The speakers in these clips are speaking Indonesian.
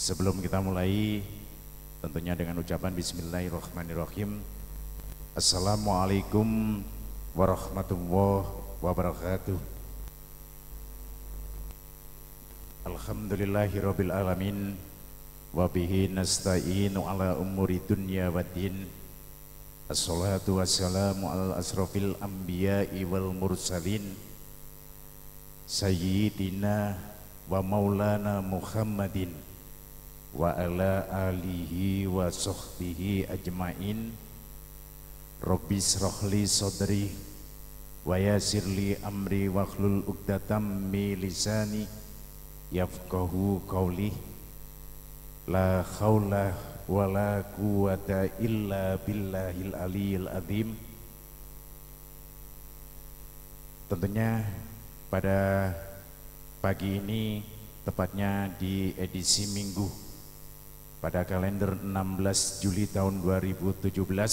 Sebelum kita mulai, tentunya dengan ucapan Bismillahirrahmanirrahim. Assalamualaikum warahmatullahi wabarakatuh. Alhamdulillahirabbil alamin wa bihi nasta'inu ala umuri dunya waddin. Assalatu wassalamu ala asrofil anbiya'i wal mursalin sayyidina wa maulana Muhammadin wa ala alihi wa sahbihi ajmain. Rabbis rohli sodri wa yasirli amri wa hlul uqdatam mi lisani yafqahu qawli. La khawla wa la quwata illa billahil aliyil azim. Tentunya pada pagi ini, tepatnya di edisi Minggu pada kalender 16 Juli tahun 2017,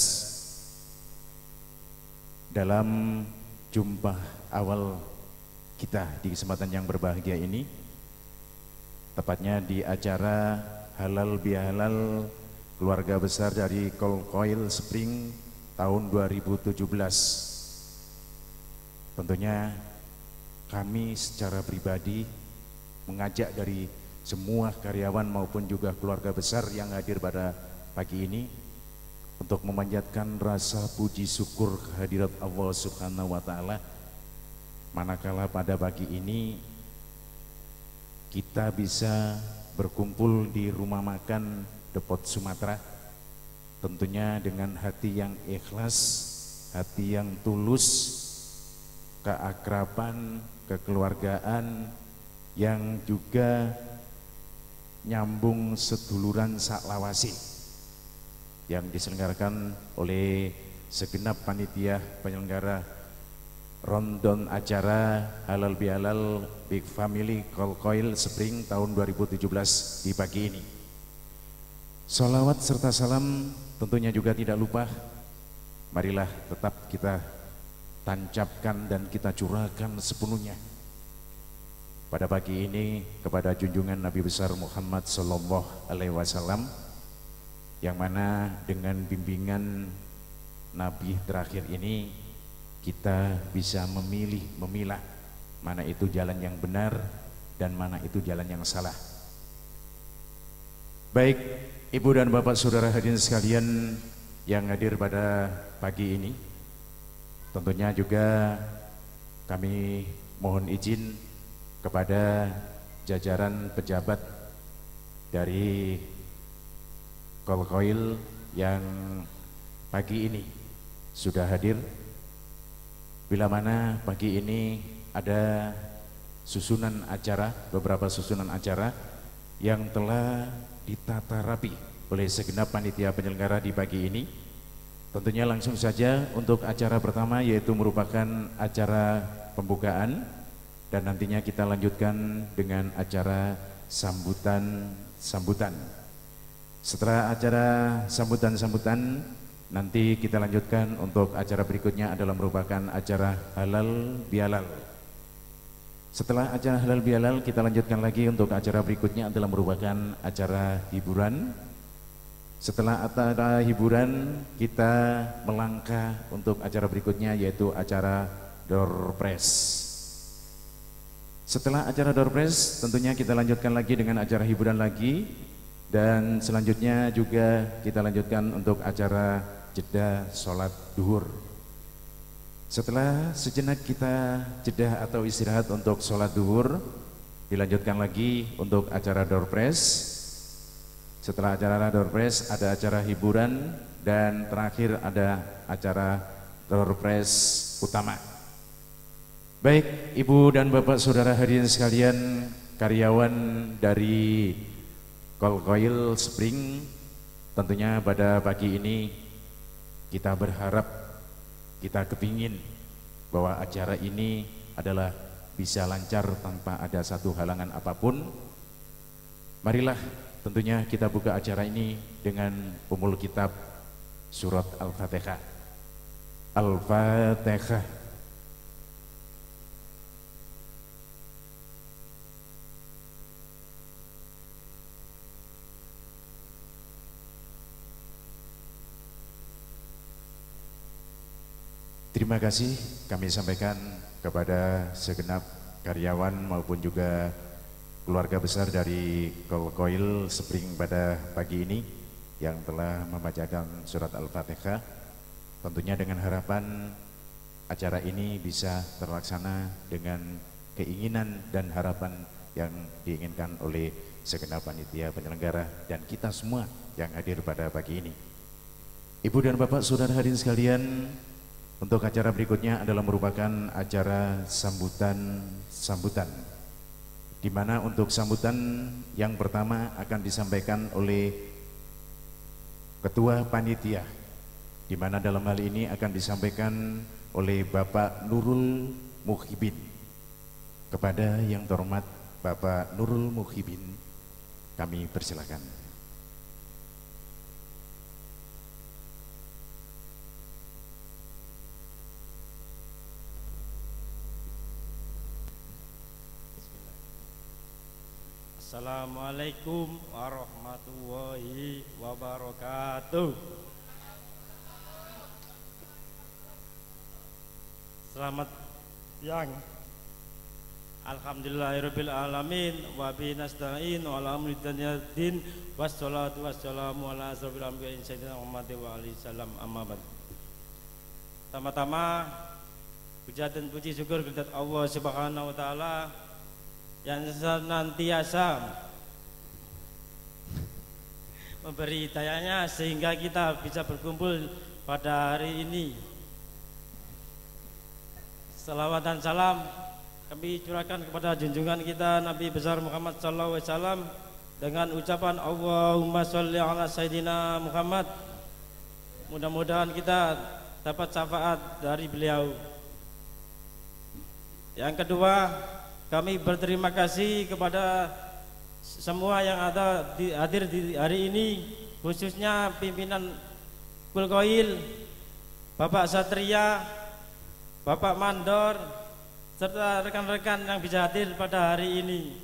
dalam jumpa awal kita di kesempatan yang berbahagia ini, tepatnya di acara Halal bihalal keluarga besar dari coil Spring tahun 2017. Tentunya kami secara pribadi mengajak dari semua karyawan maupun juga keluarga besar yang hadir pada pagi ini untuk memanjatkan rasa puji syukur kehadirat Allah Subhanahu wa Ta'ala, manakala pada pagi ini kita bisa berkumpul di rumah makan Depot Sumatera, tentunya dengan hati yang ikhlas, hati yang tulus, keakraban, kekeluargaan yang juga nyambung seduluran saklawasi yang diselenggarakan oleh segenap panitia penyelenggara rondon acara Halal bihalal Big Family Coil Spring tahun 2017 di pagi ini. Sholawat serta salam tentunya juga tidak lupa, marilah tetap kita tancapkan dan kita curahkan sepenuhnya pada pagi ini kepada junjungan Nabi besar Muhammad Sallallahu Alaihi Wasallam, yang mana dengan bimbingan Nabi terakhir ini kita bisa memilah mana itu jalan yang benar dan mana itu jalan yang salah. Baik Ibu dan Bapak Saudara hadirin sekalian yang hadir pada pagi ini, tentunya juga kami mohon izin kepada jajaran pejabat dari coil yang pagi ini sudah hadir, bila mana pagi ini ada susunan acara, beberapa susunan acara yang telah ditata rapi oleh segenap panitia penyelenggara di pagi ini. Tentunya langsung saja untuk acara pertama, yaitu merupakan acara pembukaan, dan nantinya kita lanjutkan dengan acara sambutan. Setelah acara sambutan, nanti kita lanjutkan untuk acara berikutnya adalah merupakan acara halal bihalal. Setelah acara halal bihalal, kita lanjutkan lagi untuk acara berikutnya adalah merupakan acara hiburan. Setelah acara hiburan, kita melangkah untuk acara berikutnya, yaitu acara doorprize. Setelah acara doorprize, tentunya kita lanjutkan lagi dengan acara hiburan lagi, dan selanjutnya juga kita lanjutkan untuk acara jeda sholat duhur. Setelah sejenak kita jeda atau istirahat untuk sholat duhur, dilanjutkan lagi untuk acara doorprize. Setelah acara doorprize ada acara hiburan, dan terakhir ada acara doorprize utama. Baik Ibu dan Bapak Saudara hadirin sekalian, karyawan dari coil Spring, tentunya pada pagi ini kita berharap, kita kepingin bahwa acara ini adalah bisa lancar tanpa ada satu halangan apapun. Marilah tentunya kita buka acara ini dengan pemul kitab surat Al-Fatihah. Al-Fatihah. terima kasih kami sampaikan kepada segenap karyawan maupun juga keluarga besar dari Coil Spring pada pagi ini yang telah membacakan surat Al-Fatihah, tentunya dengan harapan acara ini bisa terlaksana dengan keinginan dan harapan yang diinginkan oleh segenap panitia penyelenggara dan kita semua yang hadir pada pagi ini. Ibu dan Bapak saudara hadirin sekalian, untuk acara berikutnya adalah merupakan acara sambutan di mana untuk sambutan yang pertama akan disampaikan oleh Ketua Panitia, di mana dalam hal ini akan disampaikan oleh Bapak Nurul Muhibin. Kepada yang terhormat Bapak Nurul Muhibin, kami persilakan. Assalamualaikum warahmatullahi wabarakatuh. Selamat siang. Alhamdulillahirabbil alamin wa bihi nasta'in wa ala amri dunyadin wassalatu wassalamu ala asrofil anbiya'i sayyidina Muhammad wa alihi salam amma ba'd. Pertama-tama puja dan puji syukur kepada Allah Subhanahu wa taala yang senantiasa memberi hidayahnya sehingga kita bisa berkumpul pada hari ini. Salawat dan salam kami curahkan kepada junjungan kita Nabi besar Muhammad sallallahu alaihi wasallam dengan ucapan Allahumma sholli ala sayyidina Muhammad. Mudah-mudahan kita dapat syafaat dari beliau. Yang kedua, kami berterima kasih kepada semua yang hadir di hari ini, khususnya pimpinan Coil, Bapak Satria, Bapak Mandor, serta rekan-rekan yang bisa hadir pada hari ini.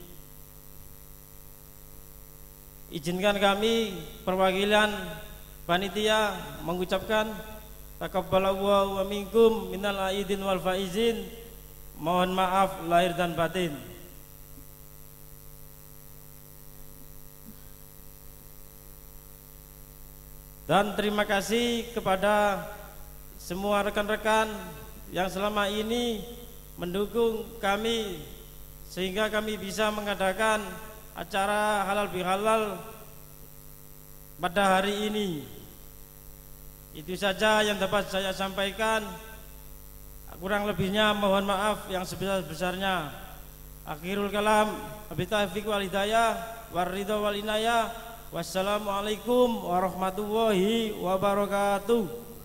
Izinkan kami perwakilan panitia mengucapkan takabbalallahu wa minkum minal aidin wal faizin. Mohon maaf lahir dan batin. Dan terima kasih kepada semua rekan-rekan yang selama ini mendukung kami sehingga kami bisa mengadakan acara halal bihalal pada hari ini. Itu saja yang dapat saya sampaikan. Kurang lebihnya mohon maaf yang sebesar-besarnya. Akhirul kalam, wabillahi taufiq wal hidayah, waridho wal inayah. Wassalamualaikum warahmatullahi wabarakatuh.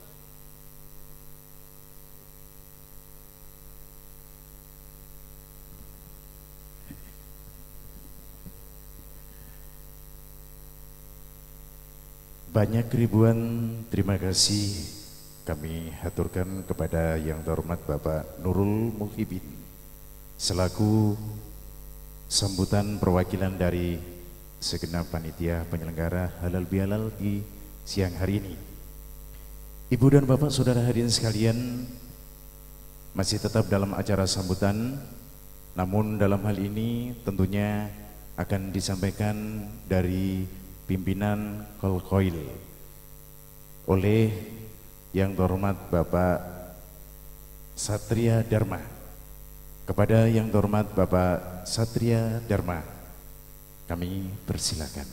Banyak ribuan terima kasih kami haturkan kepada yang terhormat Bapak Nurul Muhibin selaku sambutan perwakilan dari segenap panitia penyelenggara halal bihalal di siang hari ini. Ibu dan Bapak saudara hadirin sekalian, masih tetap dalam acara sambutan, namun dalam hal ini tentunya akan disampaikan dari pimpinan Coil oleh yang terhormat Bapak Satria Dharma. Kepada yang terhormat Bapak Satria Dharma, kami persilakan.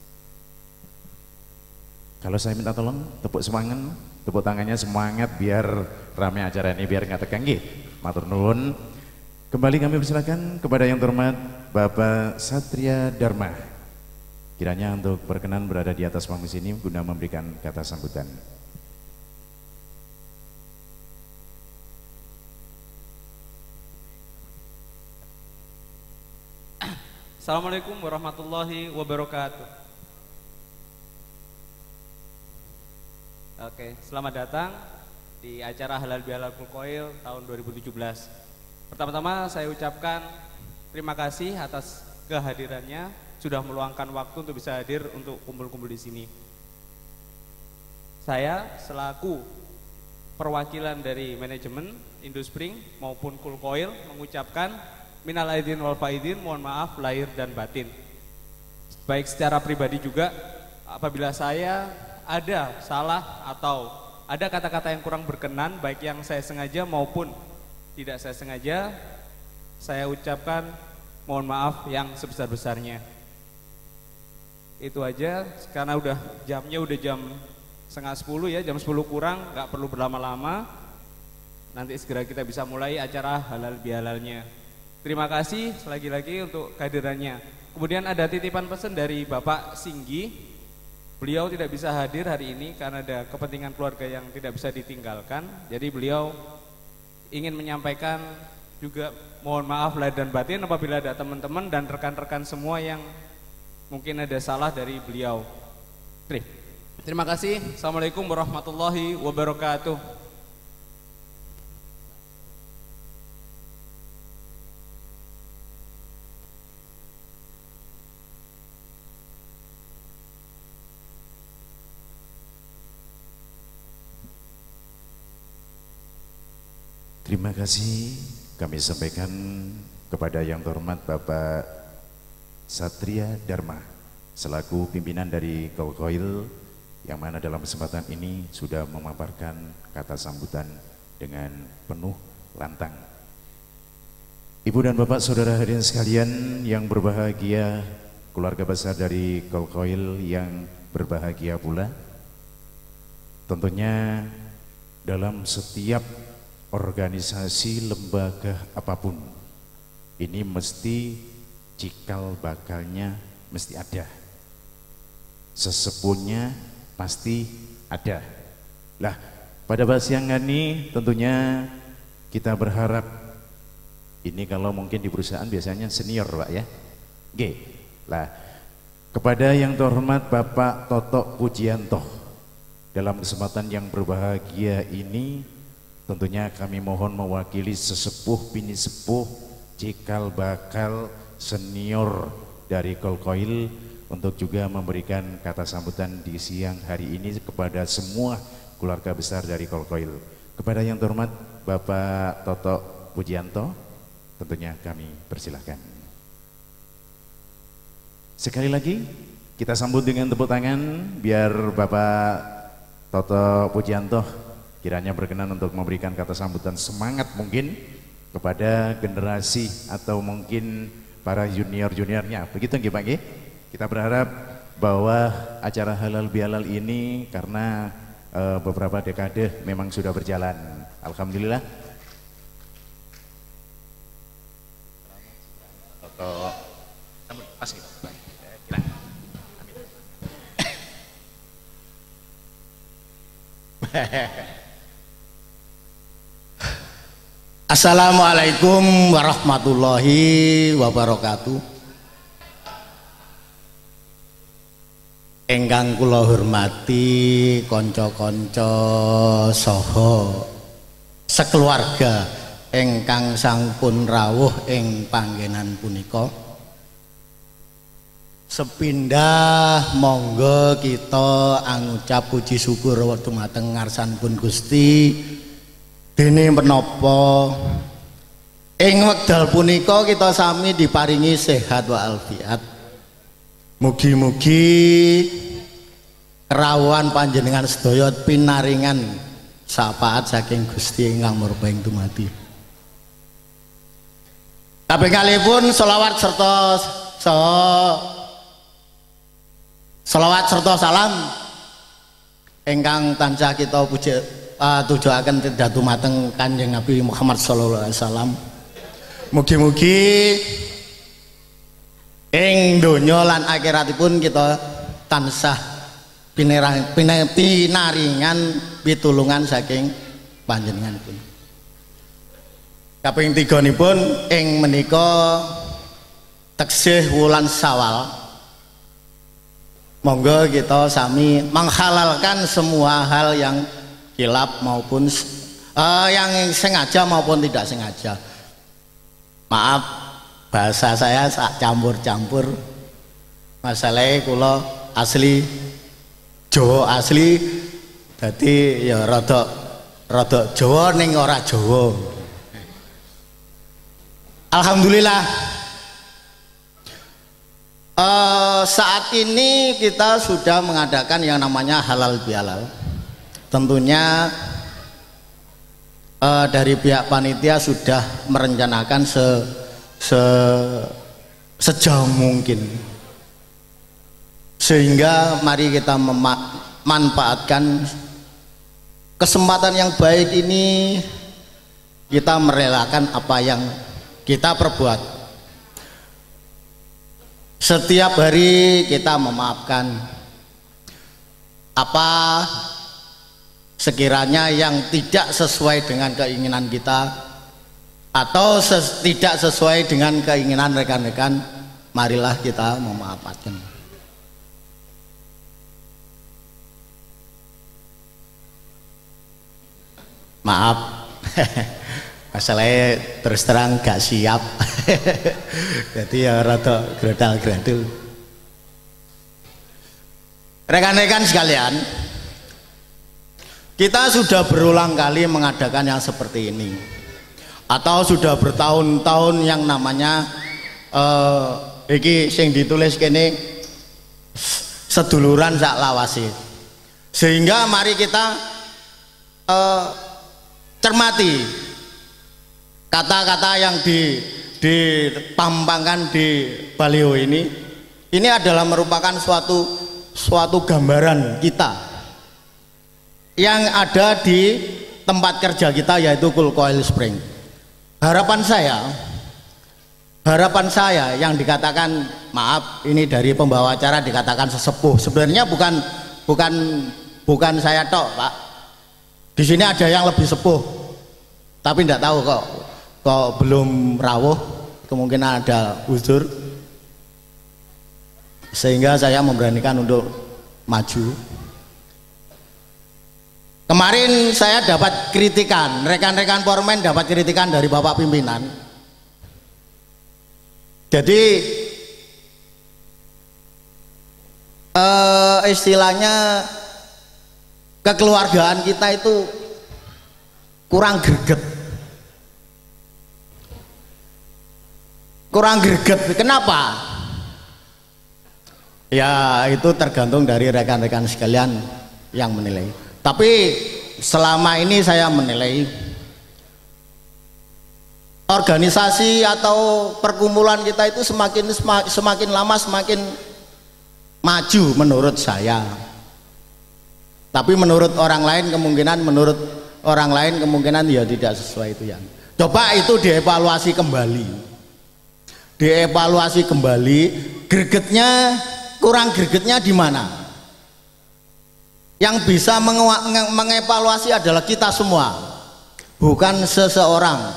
Kalau saya minta tolong tepuk semangat, tepuk tangannya semangat biar ramai acara ini, biar nggak tegang nggih. Matur nuwun. Kembali kami persilakan kepada yang terhormat Bapak Satria Dharma. Kiranya untuk berkenan berada di atas panggung sini guna memberikan kata sambutan. Assalamualaikum warahmatullahi wabarakatuh. Oke, selamat datang di acara Halal Bihalal Coil tahun 2017. Pertama-tama saya ucapkan terima kasih atas kehadirannya, sudah meluangkan waktu untuk bisa hadir untuk kumpul-kumpul di sini. Saya selaku perwakilan dari manajemen Indospring maupun Cool Coil mengucapkan minal aidin wal faidin, mohon maaf lahir dan batin. Baik secara pribadi juga, apabila saya ada salah atau ada kata-kata yang kurang berkenan, baik yang saya sengaja maupun tidak saya sengaja, saya ucapkan mohon maaf yang sebesar-besarnya. Itu aja, karena jamnya udah jam 9:30 ya, jam 10 kurang, nggak perlu berlama-lama. Nanti segera kita bisa mulai acara halal bihalalnya. Terima kasih lagi-lagi untuk kehadirannya. Kemudian ada titipan pesan dari Bapak Singgi. Beliau tidak bisa hadir hari ini karena ada kepentingan keluarga yang tidak bisa ditinggalkan. Jadi beliau ingin menyampaikan juga mohon maaf lahir dan batin apabila ada teman-teman dan rekan-rekan semua yang mungkin ada salah dari beliau. Terima kasih. Assalamualaikum warahmatullahi wabarakatuh. Terima kasih kami sampaikan kepada yang terhormat Bapak Satria Dharma selaku pimpinan dari Coil, yang mana dalam kesempatan ini sudah memaparkan kata sambutan dengan penuh lantang. Ibu dan Bapak saudara hadirin sekalian yang berbahagia, keluarga besar dari Coil yang berbahagia pula, tentunya dalam setiap organisasi lembaga apapun ini mesti cikal bakalnya mesti ada, sesepuhnya pasti ada. Lah, pada siang ini tentunya kita berharap ini kalau mungkin di perusahaan biasanya senior Pak ya. Oke. Lah, kepada yang terhormat Bapak Toto Pujianto dalam kesempatan yang berbahagia ini tentunya kami mohon mewakili sesepuh bini sepuh cikal bakal senior dari Coil untuk juga memberikan kata sambutan di siang hari ini kepada semua keluarga besar dari Coil. Kepada yang terhormat Bapak Toto Pujianto, tentunya kami persilahkan. Sekali lagi kita sambut dengan tepuk tangan biar Bapak Toto Pujianto kiranya berkenan untuk memberikan kata sambutan semangat mungkin kepada generasi atau mungkin para junior-juniornya. Begitu nggih Pak nggih? Kita berharap bahwa acara halal bihalal ini karena beberapa dekade memang sudah berjalan. Alhamdulillah. Assalamualaikum warahmatullahi wabarakatuh. Ingkang kula hormati kanca-kanca saha sekeluarga ingkang sampun rawuh ing panggenan punika. Sepindah monggo kita ngucap puji syukur dumateng ngarsanipun Gusti dene menapa ing wekdal punika kita sami diparingi sehat walafiat. Mugi-mugi kerawuhan panjenengan sedaya pinaringan syafaat saking Gusti ingkang murbaing dumati. Kapingkalipun selawat serta salam ingkang tansah kita tujuaken dumateng Kanjeng Nabi Muhammad sallallahu alaihi wasallam. Mugi-mugi ing donya lan akhiratipun kita tansah pinaringan pitulungan saking panjenenganipun. Kaping 3-nipun ing menika teksih wulan Syawal, monggo kita sami menghalalkan semua hal yang khilaf maupun yang sengaja maupun tidak sengaja. Maaf bahasa saya sak campur-campur, masalahnya kula asli Jawa asli, jadi ya rada rada Jawa ning ora Jawa. Alhamdulillah saat ini kita sudah mengadakan yang namanya halal bihalal. Tentunya dari pihak panitia sudah merencanakan sejauh mungkin, sehingga mari kita memanfaatkan kesempatan yang baik ini, kita merelakan apa yang kita perbuat. Setiap hari kita memaafkan apa sekiranya yang tidak sesuai dengan keinginan kita atau tidak sesuai dengan keinginan rekan-rekan, marilah kita memaafkan. Maaf masalahnya terus terang gak siap. Jadi ya rada gradal-gradul. Rekan-rekan sekalian, kita sudah berulang kali mengadakan yang seperti ini, atau sudah bertahun-tahun yang namanya iki sing ditulis kene seduluran sak lawase. Sehingga mari kita cermati kata-kata yang dipampangkan di baliho ini adalah merupakan suatu gambaran kita yang ada di tempat kerja kita, yaitu coil spring. Harapan saya yang dikatakan, maaf ini dari pembawa acara dikatakan sesepuh, sebenarnya bukan saya tok, Pak. Di sini ada yang lebih sepuh, tapi tidak tahu kok belum rawuh, kemungkinan ada uzur, sehingga saya memberanikan untuk maju. Kemarin saya dapat kritikan, rekan-rekan foreman dapat kritikan dari Bapak pimpinan. Jadi istilahnya kekeluargaan kita itu kurang greget. Kenapa? Ya itu tergantung dari rekan-rekan sekalian yang menilai. Tapi selama ini saya menilai organisasi atau perkumpulan kita itu semakin lama semakin maju menurut saya. Tapi menurut orang lain kemungkinan ya tidak sesuai itu yang. Coba itu dievaluasi kembali. Gregetnya, kurang gregetnya di mana? Yang bisa mengevaluasi adalah kita semua, bukan seseorang.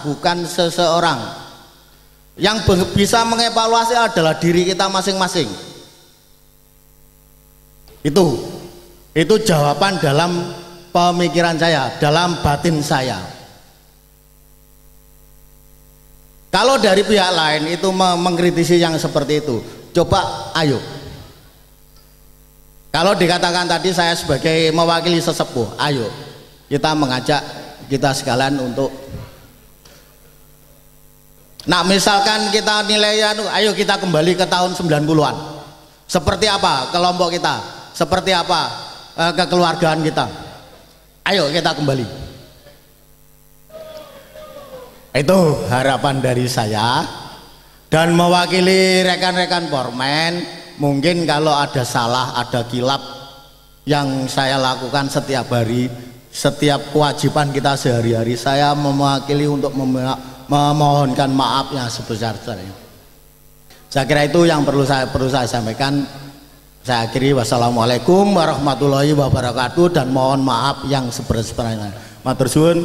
Yang bisa mengevaluasi adalah diri kita masing-masing. Itu jawaban dalam pemikiran saya, dalam batin saya. Kalau dari pihak lain itu mengkritisi yang seperti itu, coba ayo. Kalau dikatakan tadi saya sebagai mewakili sesepuh, ayo kita mengajak kita sekalian untuk, nah misalkan kita nilai, ayo kita kembali ke tahun 90-an. Seperti apa kelompok kita, seperti apa kekeluargaan kita, ayo kita kembali. Itu harapan dari saya, dan mewakili rekan-rekan foreman. Mungkin kalau ada salah, ada kilap yang saya lakukan setiap hari, setiap kewajiban kita sehari-hari, saya mewakili untuk memohonkan maaf yang sebesar-besarnya. Saya kira itu yang perlu saya sampaikan. Saya akhiri, wassalamualaikum warahmatullahi wabarakatuh, dan mohon maaf yang sebesar-besarnya. Matur suwun.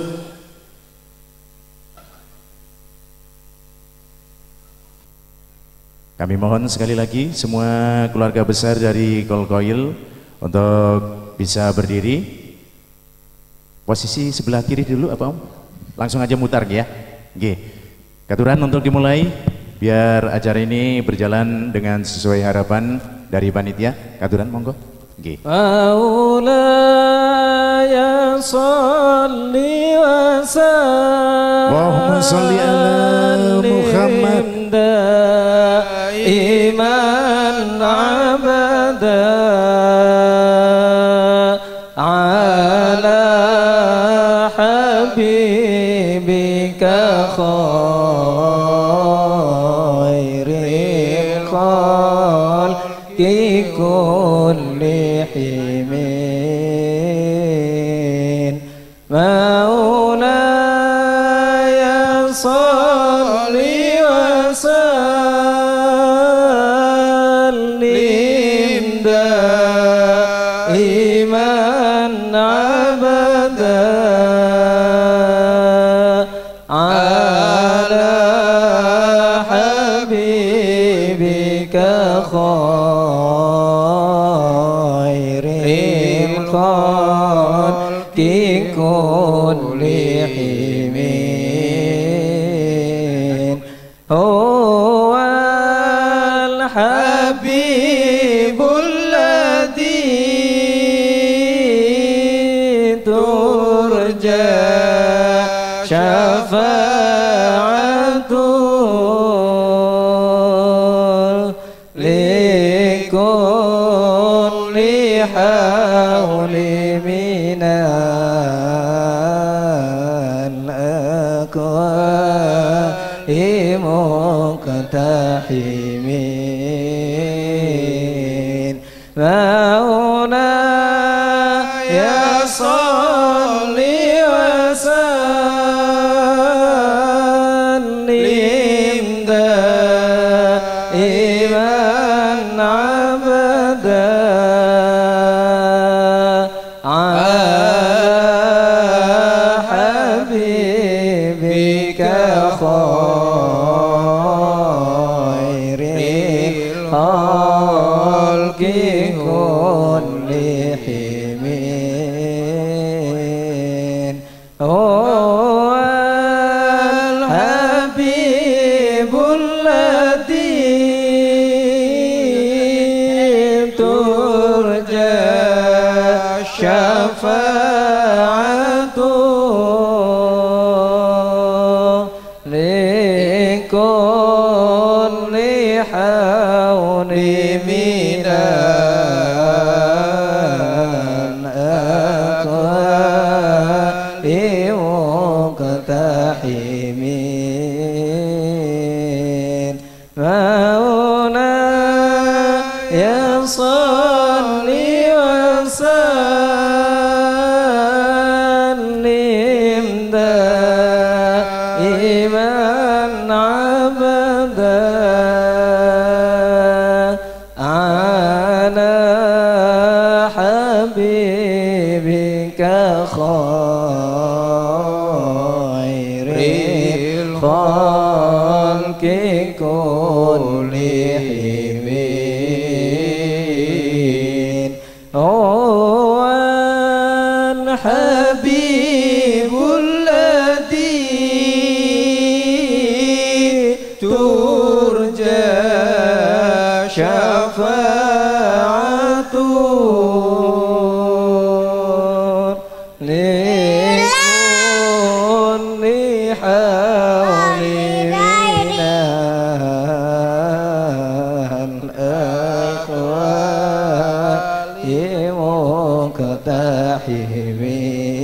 Kami mohon sekali lagi semua keluarga besar dari coil untuk bisa berdiri. Posisi sebelah kiri dulu apa Om? Langsung aja mutar ya. Oke. Katuran untuk dimulai biar acara ini berjalan dengan sesuai harapan dari panitia. Katuran monggo. Oke. ya salli wa sallim Allahumma salli ala Muhammad iman abada ala habibika khairil khalqi kullihim maulaya salli wa sallim daiman abada ala habibika khairil khalqi kullihim huwal habibul ladzi turja syafa'atuh likulli hawli minal aqwai muqtahimin mauna ya salli wa sallim daiman abada ala habibika khairil khalqi kullihim huwal habibul ladzi turja syafa'atuh likulli hawli minal aqwai muqtahimin mauna ya salli wa sallim daiman abada ala habibika khairil khalqi kullihim huwal habibul ladzi turja syafa'atuh likulli hawli minal aqwai muqtahimin